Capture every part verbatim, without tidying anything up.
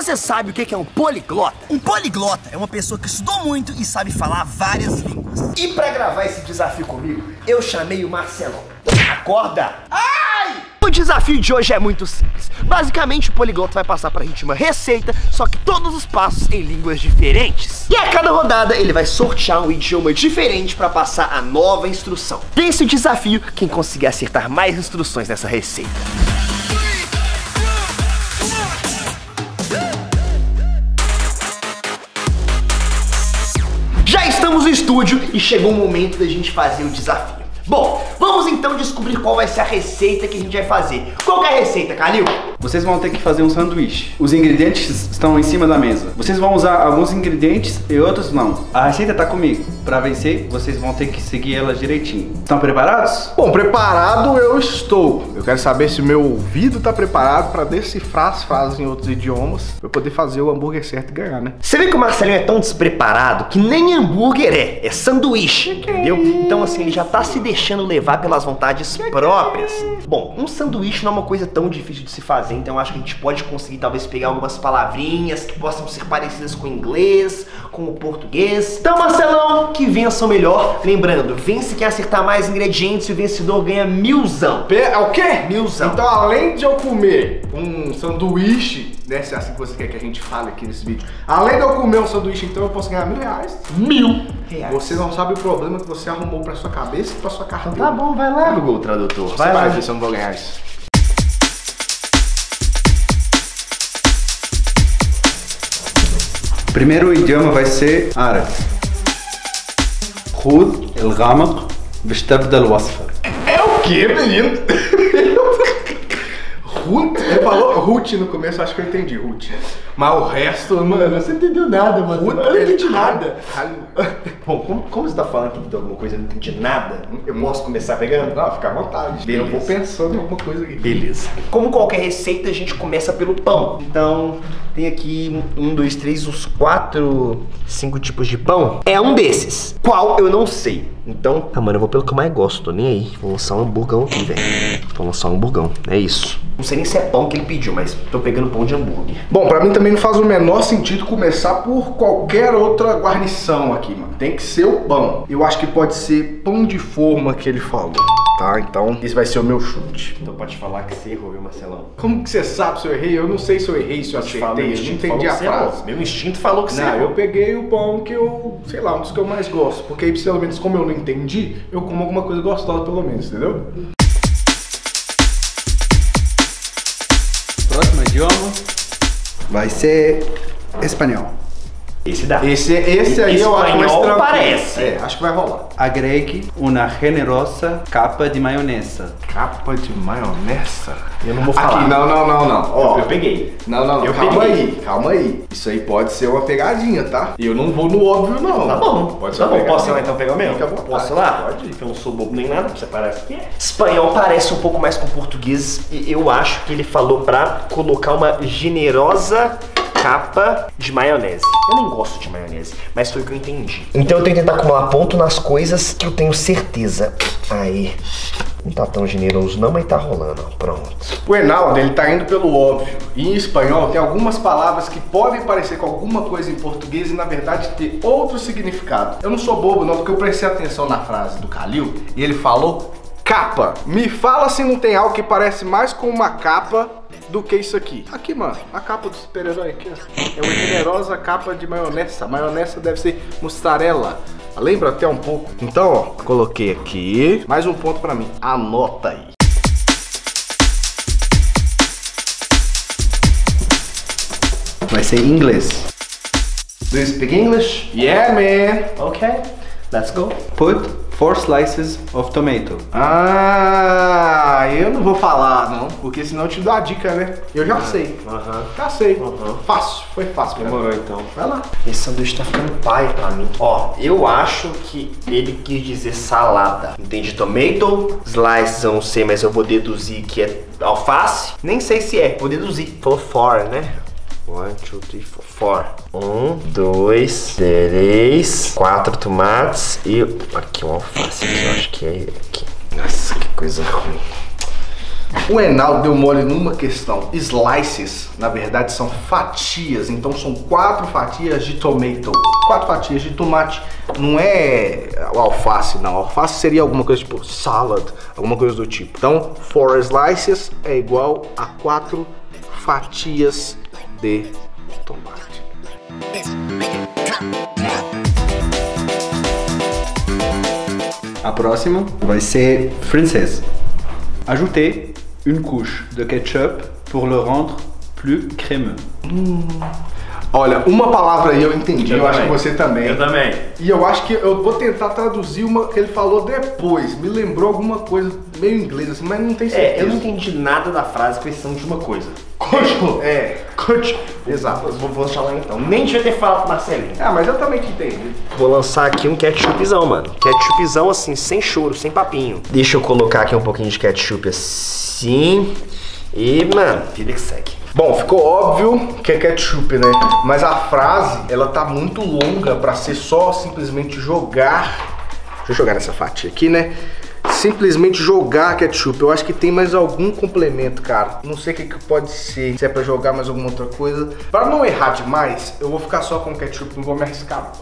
Você sabe o que é um poliglota? Um poliglota é uma pessoa que estudou muito e sabe falar várias línguas. E pra gravar esse desafio comigo, eu chamei o Marcelão. Acorda! Ai! O desafio de hoje é muito simples. Basicamente, o poliglota vai passar pra gente uma receita, só que todos os passos em línguas diferentes. E a cada rodada, ele vai sortear um idioma diferente pra passar a nova instrução. Vence o desafio quem conseguir acertar mais instruções nessa receita. Já estamos no estúdio e chegou o momento da gente fazer o desafio. Bom, vamos então descobrir qual vai ser a receita que a gente vai fazer. Qual que é a receita, Calil? Vocês vão ter que fazer um sanduíche. Os ingredientes estão em cima da mesa. Vocês vão usar alguns ingredientes e outros não. A receita tá comigo. Para vencer, vocês vão ter que seguir ela direitinho. Estão preparados? Bom, preparado eu estou. Eu quero saber se o meu ouvido tá preparado para decifrar as frases em outros idiomas, para eu poder fazer o hambúrguer certo e ganhar, né? Você vê que o Marcelinho é tão despreparado que nem hambúrguer é, é sanduíche, entendeu? Então assim, ele já tá se deixando levar pelas vontades próprias. Bom, um sanduíche não é uma coisa tão difícil de se fazer, então eu acho que a gente pode conseguir talvez pegar algumas palavrinhas que possam ser parecidas com o inglês, com o português. Então, Marcelão, que vença o melhor. Lembrando, vence quem acertar mais ingredientes e o vencedor ganha milzão. É o quê? Milzão. Então, além de eu comer um sanduíche, né, se é assim que você quer que a gente fale aqui nesse vídeo, além de eu comer um sanduíche, então eu posso ganhar mil reais. Mil reais. Você não sabe o problema que você arrumou pra sua cabeça e pra sua carteira. Então tá bom, vai lá, Google Tradutor. Você Vai vai lá. ver se eu não vou ganhar isso. O primeiro idioma vai ser árabe. خذ الغامق باش تبدا الوصفة. É o que, menino? Ruth? Ele falou Ruth no começo, acho que eu entendi, Ruth. Mas o resto, mano, você não entendeu nada, mano. Ruth, eu não entendi nada. Bom, como, como você tá falando que de alguma coisa eu não entendi nada, eu posso começar pegando? Não, fica à vontade. Eu vou pensando em alguma coisa aqui. Beleza. Como qualquer receita, a gente começa pelo pão. Então, tem aqui um, dois, três, uns quatro, cinco tipos de pão. É um desses. Qual eu não sei. Então, ah, mano, eu vou pelo que eu mais gosto, tô nem aí. Vou lançar um hamburgão aqui, velho. Vou lançar um hamburgão, é isso. Não sei nem se é pão que ele pediu, mas tô pegando pão de hambúrguer. Bom, pra mim também não faz o menor sentido começar por qualquer outra guarnição aqui, mano. Tem que ser o pão. Eu acho que pode ser pão de forma que ele falou, tá? Então, esse vai ser o meu chute. Então pode falar que você errou, viu, Marcelão? Como que você sabe se eu errei? Eu não sei se eu errei, se eu acertei. Eu não entendi a frase. Meu instinto falou que você Não, errou. eu peguei o pão que eu, sei lá, um dos que eu mais gosto. Porque aí, pelo menos, como eu não entendi, eu como alguma coisa gostosa, pelo menos, entendeu? Próximo idioma vai ser espanhol. Esse dá. Esse, esse aí eu acho mais Espanhol tranquilo. parece. É, acho que vai rolar. Agregue uma generosa capa de maionese. Capa de maionese? Eu não vou falar. Aqui, não, não, não, não. Ó, Eu peguei. Não, não, não. Eu calma peguei. aí, calma aí. Isso aí pode ser uma pegadinha, tá? E eu não vou no óbvio, não. Tá bom, Pode tá ser bom. uma Posso ir pegadinha. lá então pegar o meu? Fica à vontade. Posso ir lá? Pode ir. Porque eu não sou bobo nem nada, você parece que é. Espanhol parece um pouco mais com português e eu acho que ele falou pra colocar uma generosa capa de maionese. Eu nem gosto de maionese, mas foi o que eu entendi. Então eu tenho que tentar acumular ponto nas coisas que eu tenho certeza. Aí, não tá tão generoso não, mas tá rolando, ó. Pronto. O Enaldo, ele tá indo pelo óbvio. E em espanhol tem algumas palavras que podem parecer com alguma coisa em português e na verdade ter outro significado. Eu não sou bobo não, porque eu prestei atenção na frase do Calil e ele falou capa. Me fala se não tem algo que parece mais com uma capa do que isso aqui. Aqui, mano, a capa do super-herói aqui, ó. É uma generosa capa de maionese. A maionese deve ser mussarela. Lembra até um pouco. Então, ó, coloquei aqui. Mais um ponto pra mim. Anota aí. Vai ser inglês. Do you speak English? Yeah, man. Okay, let's go. Put four slices of tomato. Ah, eu não vou falar, não. Porque senão eu te dou a dica, né? Eu já sei. Aham. Já sei. Uhum. Fácil. Foi fácil. pra mim. Demorou então. Vai lá. Esse sanduíche tá ficando pai pra mim. Ó, eu acho que ele quis dizer salada. Entendi, tomato, slices eu não sei, mas eu vou deduzir que é alface. Nem sei se é, vou deduzir. Falou for, né? One, two, three, four. Four. Um, dois, três, quatro tomates e aqui um alface. Aqui, eu acho que é aqui. Nossa, que coisa ruim. O Enaldo deu mole numa questão. Slices, na verdade, são fatias. Então são quatro fatias de tomato. Quatro fatias de tomate. Não é o alface, não. O alface seria alguma coisa tipo salad, alguma coisa do tipo. Então, four slices é igual a quatro fatias de tomate. A próxima vai ser francês. Ajoutez une couche de ketchup pour le rendre plus crémeux. Hum. Olha, uma palavra aí eu entendi, eu, eu acho que você também. Eu também. E eu acho que eu vou tentar traduzir uma que ele falou depois. Me lembrou alguma coisa meio inglês assim, mas não tem certeza. É, eu não entendi nada da frase, com exceção de uma coisa. Coach. É, coach. Exato. Vou, vou falar então. Nem devia ter falado pro Marcelinho. Ah, mas eu também te entendi. Vou lançar aqui um ketchupzão, mano. Ketchupzão assim, sem choro, sem papinho. Deixa eu colocar aqui um pouquinho de ketchup assim. E, mano, vida que segue. Bom, ficou óbvio que é ketchup, né? Mas a frase, ela tá muito longa pra ser só simplesmente jogar. Deixa eu jogar nessa fatia aqui, né? Simplesmente jogar ketchup. Eu acho que tem mais algum complemento, cara. Não sei o que, que pode ser. Se é pra jogar mais alguma outra coisa. Pra não errar demais, eu vou ficar só com ketchup. Não vou me arriscar.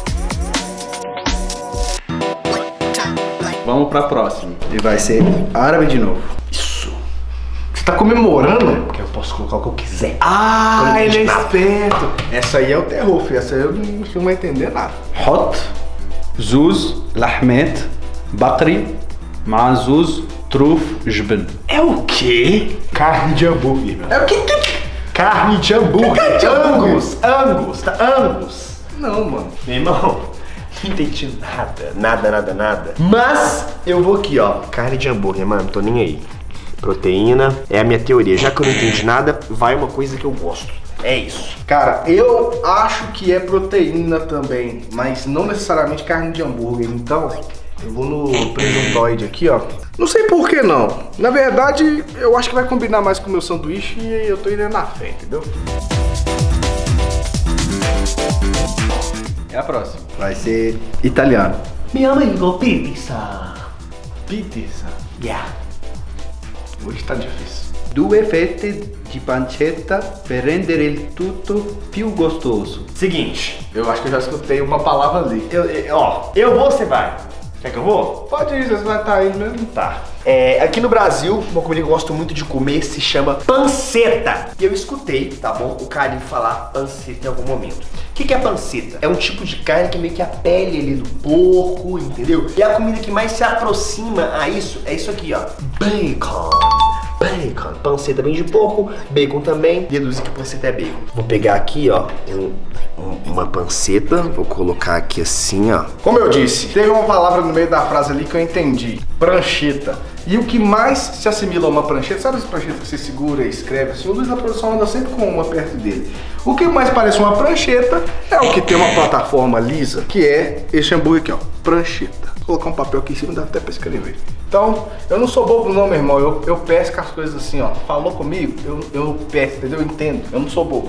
Vamos pra próxima. E vai ser árabe de novo. Isso. Você tá comemorando? Porque eu posso colocar o que eu quiser. Ah, não ele é nada. esperto. Essa aí é o terror, filho. Essa aí eu não, não vou entender nada. Hot, zuz, lahmet, bakri, مع زوز تروف جبن. É o quê? Carne de hambúrguer, meu. É o quê? Carne de hambúrguer. Carne de Angus. Angus. Tá? Angus. Não, mano. Meu irmão, não entendi nada. Nada, nada, nada. Mas eu vou aqui, ó. Carne de hambúrguer, mano. Tô nem aí. Proteína. É a minha teoria. Já que eu não entendi nada, vai uma coisa que eu gosto. É isso. Cara, eu acho que é proteína também, mas não necessariamente carne de hambúrguer. Então, eu vou no presuntoide aqui, ó. Não sei por que não. Na verdade, eu acho que vai combinar mais com o meu sanduíche e eu tô indo na fé, entendeu? É a próxima. Vai ser italiano. Meu amigo, pizza. Pizza. Yeah. Hoje tá difícil. Due fette di pancetta per rendere il tutto più gostoso. Seguinte. Eu acho que eu já escutei uma palavra ali. Eu, eu, ó, eu vou ou você vai? Quer que eu vou? Pode ir, você vai estar indo mesmo. Tá. É, aqui no Brasil, uma comida que eu gosto muito de comer se chama panceta. E eu escutei, tá bom, o carinho falar panceta em algum momento. O que, que é panceta? É um tipo de carne que é meio que a pele ali do porco, entendeu? E a comida que mais se aproxima a isso é isso aqui, ó. Bacon. Bacon. Panceta vem de porco, bacon também. Deduzi que panceta é bacon. Vou pegar aqui, ó, um, um, uma panceta. Vou colocar aqui assim, ó. Como eu disse, teve uma palavra no meio da frase ali que eu entendi. Prancheta. E o que mais se assimila a uma prancheta, sabe as pranchetas que você segura e escreve assim? O Luiz da produção anda sempre com uma perto dele. O que mais parece uma prancheta é o que tem uma plataforma lisa, que é esse hambúrguer aqui, ó. Prancheta. Vou colocar um papel aqui em cima, dá até pra escrever. Então, eu não sou bobo não, meu irmão. Eu, eu pesco as coisas assim, ó. Falou comigo, eu, eu pesco, entendeu? Eu entendo. Eu não sou bobo.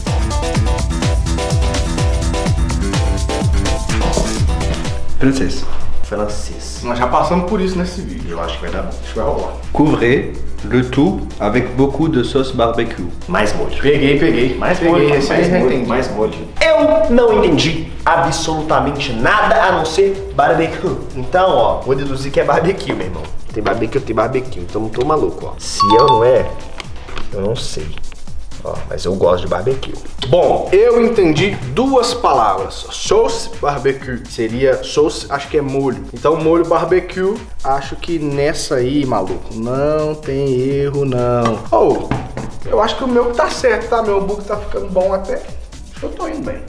Francês. Francês. Nós já passamos por isso nesse vídeo. Eu acho que vai dar bom. Acho que vai rolar. Couvrez le tout avec beaucoup de sauce barbecue. Mais molho. Peguei, peguei. Mais peguei, molho, esse aí mais já molho, entendi. mais molho. Eu não entendi absolutamente nada a não ser barbecue. Então, ó, vou deduzir que é barbecue, meu irmão. Tem barbecue, tem barbecue. Então não tô maluco, ó. Se eu não é, eu não sei. Ó, mas eu gosto de barbecue. Bom, eu entendi duas palavras. Sauce barbecue seria sauce, acho que é molho. Então molho barbecue, acho que nessa aí, maluco, não tem erro não. Oh, eu acho que o meu tá certo, tá? Meu hambúrguer tá ficando bom até. Acho que eu tô indo bem.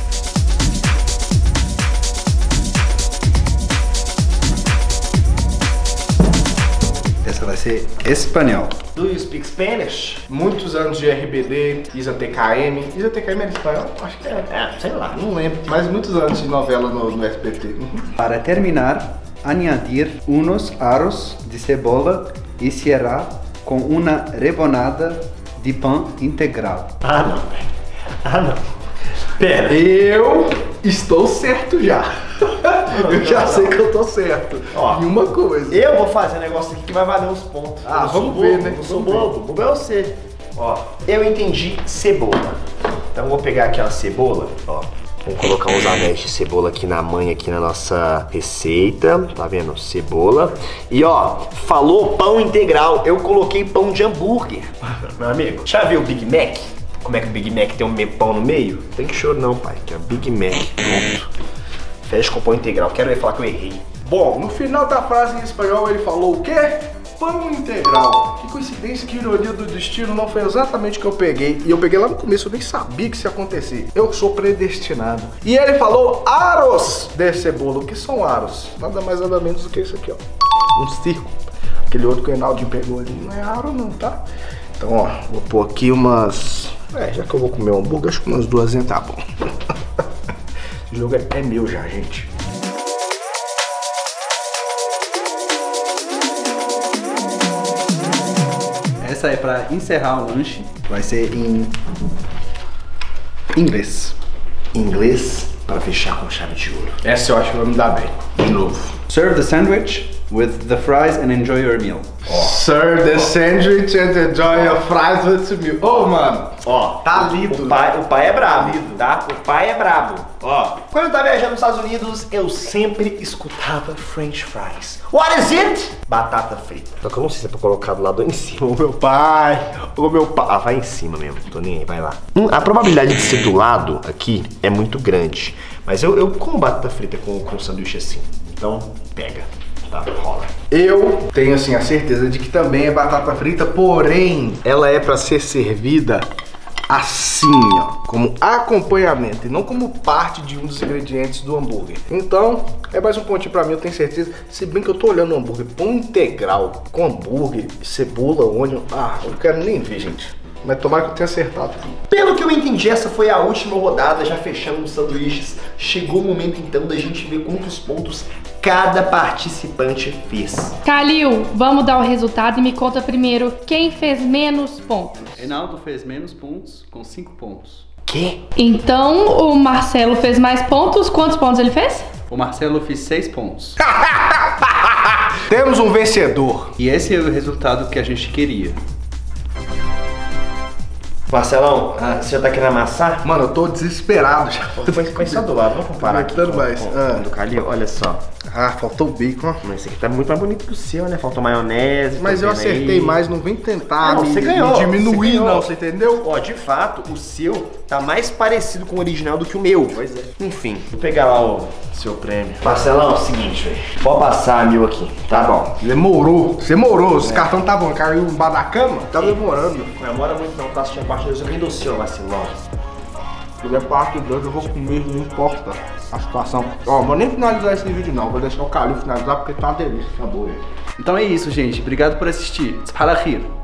Essa vai ser espanhol. Do you speak Spanish? Muitos anos de R B D, Isa T K M. Isa T K M era espanhol? Acho que é. É, sei lá. Não lembro, mas muitos anos de novela no, no S B T. Para terminar, añadir unos aros de cebola e cerrar com uma rebanada de pão integral. Ah, não, velho. Ah, não. Pera. Eu estou certo já. Eu já sei que eu tô certo. Ó, em uma coisa. Eu vou fazer um negócio aqui que vai valer uns pontos. Ah, eu vamos sou ver, bobo, né? Eu sou Vamos bobo, bobo é você. Ó, eu entendi cebola. Então eu vou pegar aquela cebola, ó. Vamos colocar uns anéis de cebola aqui na manha, aqui na nossa receita. Tá vendo? Cebola. E ó, falou pão integral. Eu coloquei pão de hambúrguer. Meu amigo, já viu o Big Mac? Como é que o Big Mac tem um pão no meio? Não tem que chorar não, pai. Que é o Big Mac. Pronto. Fecha com pão integral. Quero ver falar que eu errei. Bom, no final da frase em espanhol ele falou o quê? Pão integral. Que coincidência, que ironia do destino, não foi exatamente o que eu peguei. E eu peguei lá no começo, eu nem sabia que isso ia acontecer. Eu sou predestinado. E ele falou aros de cebola. O que são aros? Nada mais nada menos do que isso aqui, ó. Um círculo. Aquele outro que o Reinaldinho pegou ali não é aro não, tá? Então, ó, vou pôr aqui umas... É, já que eu vou comer um hambúrguer, acho que umas duas tá bom. Esse jogo é, é meu já, gente. Essa é pra encerrar o lanche. Vai ser em inglês. Inglês para fechar com chave de ouro. Essa eu acho que vai me dar bem. De novo. Serve the sandwich with the fries and enjoy your meal. Serve the sandwich and enjoy your fries with me. Ô, oh, mano. Ó, tá lido. O pai, o pai é brabo, tá? O pai é brabo. Ó, quando eu tava viajando nos Estados Unidos, eu sempre escutava French fries. What is it? Batata frita. Só que eu não sei se é pra colocar do lado em cima. Ô, meu pai. Ô, meu pai. Ah, vai em cima mesmo. Tô nem aí, vai lá. Hum, a probabilidade de ser do lado aqui é muito grande. Mas eu, eu como batata frita com, com sanduíche assim. Então, pega. Tá, rola. Eu tenho assim a certeza de que também é batata frita, porém ela é para ser servida assim, ó, como acompanhamento e não como parte de um dos ingredientes do hambúrguer. Então, é mais um pontinho pra mim, eu tenho certeza. Se bem que eu tô olhando o hambúrguer pão integral com hambúrguer, cebola, onion, ah, eu não quero nem ver, gente. Mas tomara que eu tenha acertado tudo. Pelo que eu entendi, essa foi a última rodada, já fechamos os sanduíches. Chegou o momento então da gente ver quantos pontos cada participante fez. Calil, vamos dar o resultado e me conta primeiro quem fez menos pontos. Reinaldo fez menos pontos, com cinco pontos. Quê? Então o Marcelo fez mais pontos. Quantos pontos ele fez? O Marcelo fez seis pontos. Temos um vencedor. E esse é o resultado que a gente queria. Marcelão, ah, você já tá querendo amassar? Mano, eu tô desesperado já. Põe só do lado, vamos comparar aqui. Tentando com, mais. com, Ah. com do Calil, olha só. Ah, faltou o bacon, ó. Mas esse aqui tá muito mais bonito que o seu, né? Faltou maionese. Mas tô eu vendo acertei aí. mais, não vem tentar Não, me, você ganhou, me diminuir, você ganhou. não, você entendeu? Ó, de fato, o seu tá mais parecido com o original do que o meu. Pois é. Enfim, vou pegar lá o seu prêmio. Marcelão, é o seguinte, velho. Pode passar mil aqui, tá bom? Demorou, demorou. Os cartões tá bom, caiu embaixo da cama? Tá demorando. Não demora muito não, tá assistindo a parte dois, eu vim do seu, vacilão. Se der parte dois, eu vou comer, não importa a situação. Ó, vou nem finalizar esse vídeo não, vou deixar o Calil finalizar porque tá uma delícia, tá boa. Então é isso, gente. Obrigado por assistir. Spalahir.